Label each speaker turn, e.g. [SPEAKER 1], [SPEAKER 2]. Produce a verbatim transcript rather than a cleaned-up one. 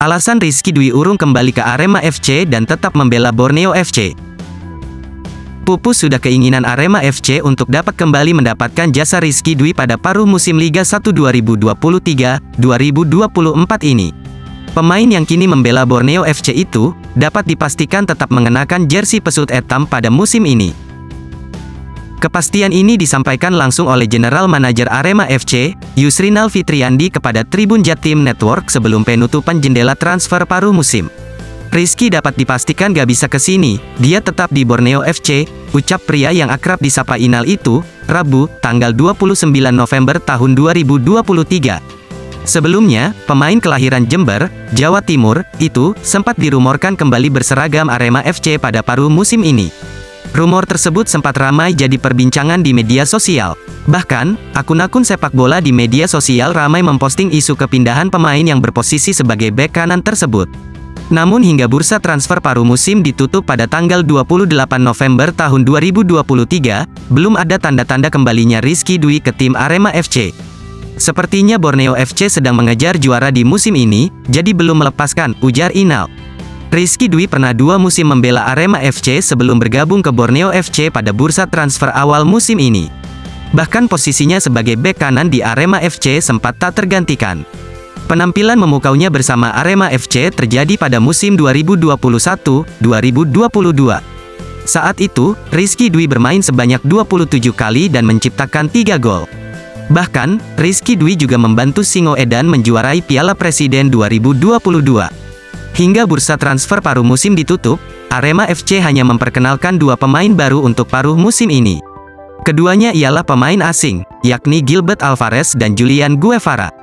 [SPEAKER 1] Alasan Rizky Dwi urung kembali ke Arema F C dan tetap membela Borneo F C. Pupus sudah keinginan Arema F C untuk dapat kembali mendapatkan jasa Rizky Dwi pada paruh musim Liga satu dua ribu dua puluh tiga dua ribu dua puluh empat ini. Pemain yang kini membela Borneo F C itu, dapat dipastikan tetap mengenakan jersey pesut hitam pada musim ini. Kepastian ini disampaikan langsung oleh General Manager Arema F C, Yusrinal Fitriandi kepada Tribun Jatim Network sebelum penutupan jendela transfer paruh musim. Rizky dapat dipastikan gak bisa ke sini, dia tetap di Borneo F C, ucap pria yang akrab disapa Inal itu, Rabu, tanggal dua puluh sembilan November tahun dua ribu dua puluh tiga. Sebelumnya, pemain kelahiran Jember, Jawa Timur, itu, sempat dirumorkan kembali berseragam Arema F C pada paruh musim ini. Rumor tersebut sempat ramai jadi perbincangan di media sosial. Bahkan, akun-akun sepak bola di media sosial ramai memposting isu kepindahan pemain yang berposisi sebagai bek kanan tersebut. Namun hingga bursa transfer paruh musim ditutup pada tanggal dua puluh delapan November tahun dua ribu dua puluh tiga, belum ada tanda-tanda kembalinya Rizky Dwi ke tim Arema F C. Sepertinya Borneo F C sedang mengejar juara di musim ini, jadi belum melepaskan, ujar Inal. Rizky Dwi pernah dua musim membela Arema F C sebelum bergabung ke Borneo F C pada bursa transfer awal musim ini. Bahkan posisinya sebagai bek kanan di Arema F C sempat tak tergantikan. Penampilan memukaunya bersama Arema F C terjadi pada musim dua ribu dua puluh satu dua ribu dua puluh dua. Saat itu, Rizky Dwi bermain sebanyak dua puluh tujuh kali dan menciptakan tiga gol. Bahkan, Rizky Dwi juga membantu Singoedan menjuarai Piala Presiden dua ribu dua puluh dua. Hingga bursa transfer paruh musim ditutup, Arema F C hanya memperkenalkan dua pemain baru untuk paruh musim ini. Keduanya ialah pemain asing, yakni Gilbert Alvarez dan Julian Guevara.